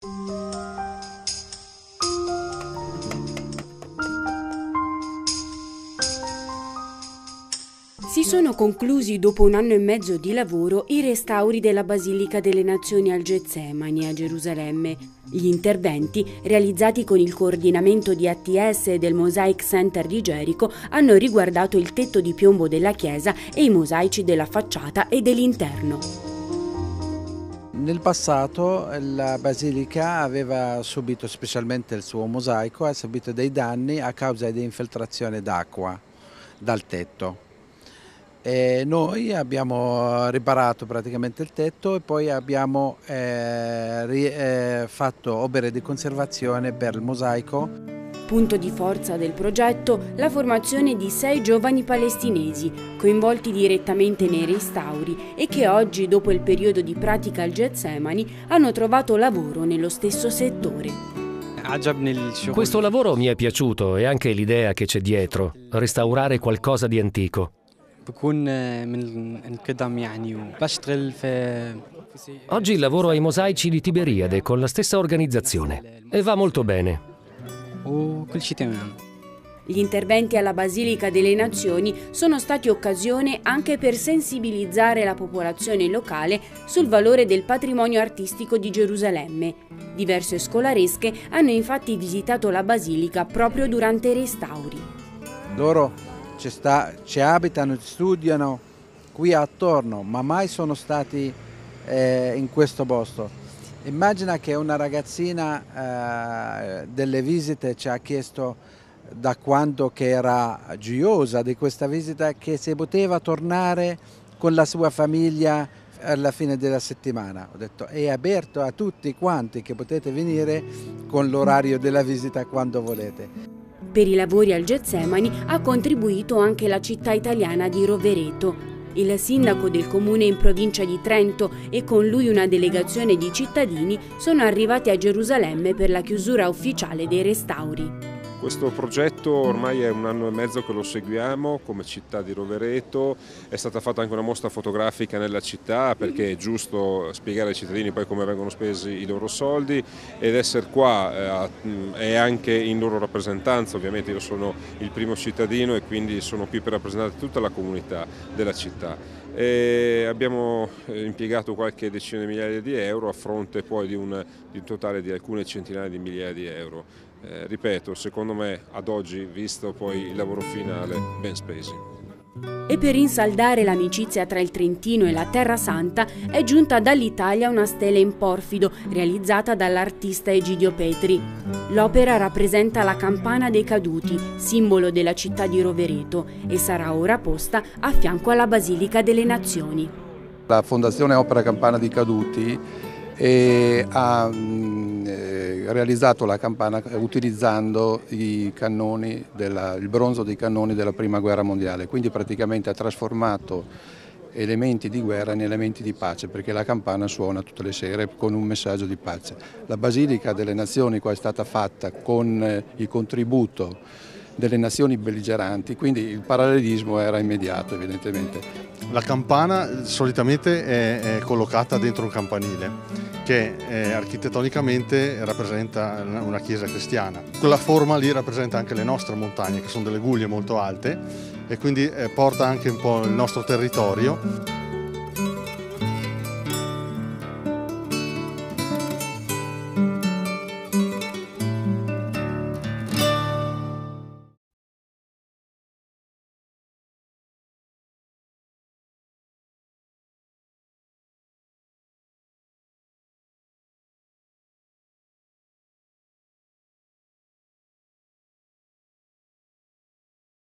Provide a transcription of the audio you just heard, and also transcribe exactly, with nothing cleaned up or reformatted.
Si sono conclusi dopo un anno e mezzo di lavoro i restauri della Basilica delle Nazioni al Getsemani a Gerusalemme. Gli interventi, realizzati con il coordinamento di A T S e del Mosaic Center di Gerico, hanno riguardato il tetto di piombo della chiesa e i mosaici della facciata e dell'interno. Nel passato la Basilica aveva subito, specialmente il suo mosaico, ha subito dei danni a causa di infiltrazione d'acqua dal tetto. E noi abbiamo riparato praticamente il tetto e poi abbiamo eh, ri, eh, fatto opere di conservazione per il mosaico. Punto di forza del progetto, la formazione di sei giovani palestinesi, coinvolti direttamente nei restauri e che oggi, dopo il periodo di pratica al Getsemani, hanno trovato lavoro nello stesso settore. Questo lavoro mi è piaciuto e anche l'idea che c'è dietro, restaurare qualcosa di antico. Oggi lavoro ai mosaici di Tiberiade con la stessa organizzazione e va molto bene. Gli interventi alla Basilica delle Nazioni sono stati occasione anche per sensibilizzare la popolazione locale sul valore del patrimonio artistico di Gerusalemme. Diverse scolaresche hanno infatti visitato la Basilica proprio durante i restauri. Loro ci, sta, ci abitano, studiano qui attorno, ma mai sono stati eh, in questo posto. Immagina che una ragazzina eh, delle visite ci ha chiesto da quando che era gioiosa di questa visita che se poteva tornare con la sua famiglia alla fine della settimana. Ho detto è aperto a tutti quanti che potete venire con l'orario della visita quando volete. Per i lavori al Getsemani ha contribuito anche la città italiana di Rovereto. Il sindaco del comune in provincia di Trento e con lui una delegazione di cittadini sono arrivati a Gerusalemme per la chiusura ufficiale dei restauri. Questo progetto ormai è un anno e mezzo che lo seguiamo come città di Rovereto, è stata fatta anche una mostra fotografica nella città perché è giusto spiegare ai cittadini poi come vengono spesi i loro soldi ed essere qua eh, è anche in loro rappresentanza. Ovviamente io sono il primo cittadino e quindi sono qui per rappresentare tutta la comunità della città. E abbiamo impiegato qualche decina di migliaia di euro a fronte poi di un, di un totale di alcune centinaia di migliaia di euro. Eh, ripeto, secondo me ad oggi, visto poi il lavoro finale, ben spesi. E per rinsaldare l'amicizia tra il Trentino e la Terra Santa è giunta dall'Italia una stela in porfido realizzata dall'artista Egidio Petri. L'opera rappresenta la campana dei caduti, simbolo della città di Rovereto, e sarà ora posta a fianco alla Basilica delle Nazioni. La Fondazione Opera Campana dei Caduti e ha eh, realizzato la campana utilizzando i cannoni della, il bronzo dei cannoni della Prima Guerra Mondiale, quindi praticamente ha trasformato elementi di guerra in elementi di pace, perché la campana suona tutte le sere con un messaggio di pace. La Basilica delle Nazioni qua è stata fatta con eh, il contributo delle nazioni belligeranti, quindi il parallelismo era immediato evidentemente. La campana solitamente è, è collocata dentro un campanile che eh, architettonicamente rappresenta una chiesa cristiana. Quella forma lì rappresenta anche le nostre montagne, che sono delle guglie molto alte, e quindi eh, porta anche un po' il nostro territorio.